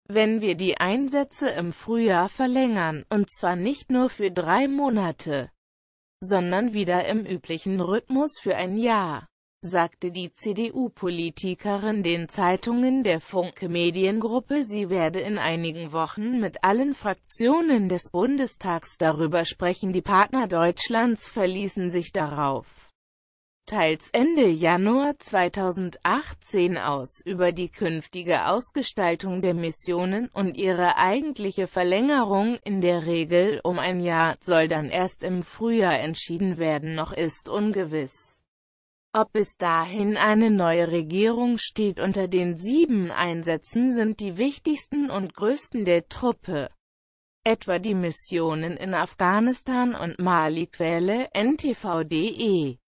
wenn wir die Einsätze im Frühjahr verlängern, und zwar nicht nur für 3 Monate, sondern wieder im üblichen Rhythmus für ein Jahr, sagte die CDU-Politikerin den Zeitungen der Funke Mediengruppe, sie werde in einigen Wochen mit allen Fraktionen des Bundestags darüber sprechen. Die Partner Deutschlands verließen sich darauf teils Ende Januar 2018 aus, über die künftige Ausgestaltung der Missionen, und ihre eigentliche Verlängerung, in der Regel um ein Jahr, soll dann erst im Frühjahr entschieden werden. Noch ist ungewiss, ob bis dahin eine neue Regierung steht. Unter den 7 Einsätzen sind die wichtigsten und größten der Truppe etwa die Missionen in Afghanistan und Mali. Quelle: NTV.de